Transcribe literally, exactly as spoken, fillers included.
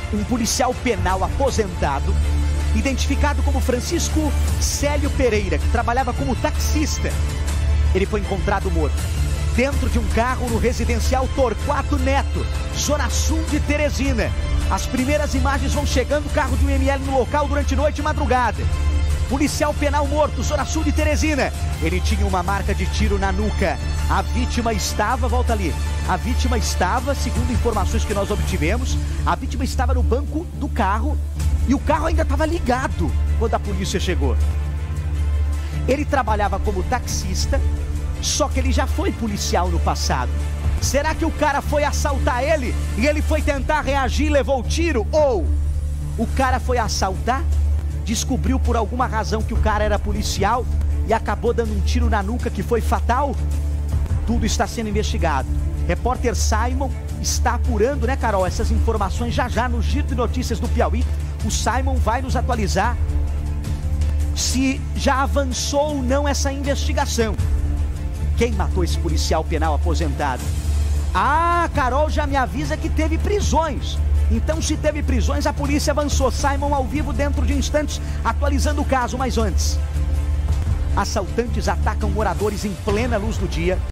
um policial penal aposentado, identificado como Francisco Célio Pereira, que trabalhava como taxista. Ele foi encontrado morto dentro de um carro no residencial Torquato Neto, zona sul de Teresina. As primeiras imagens vão chegando, carro de um M L no local durante noite e madrugada. Policial penal morto, zona sul de Teresina. Ele tinha uma marca de tiro na nuca. A vítima estava, volta ali, a vítima estava, segundo informações que nós obtivemos, a vítima estava no banco do carro e o carro ainda estava ligado quando a polícia chegou. Ele trabalhava como taxista, só que ele já foi policial no passado. Será que o cara foi assaltar ele e ele foi tentar reagir e levou o tiro? Ou o cara foi assaltar, descobriu por alguma razão que o cara era policial e acabou dando um tiro na nuca que foi fatal? Tudo está sendo investigado. Repórter Simon está apurando, né, Carol, essas informações já já no Giro de Notícias do Piauí. O Simon vai nos atualizar se já avançou ou não essa investigação. Quem matou esse policial penal aposentado? Ah, Carol já me avisa que teve prisões. Então, se teve prisões, a polícia avançou. Simon ao vivo dentro de instantes, atualizando o caso. Mas antes, assaltantes atacam moradores em plena luz do dia.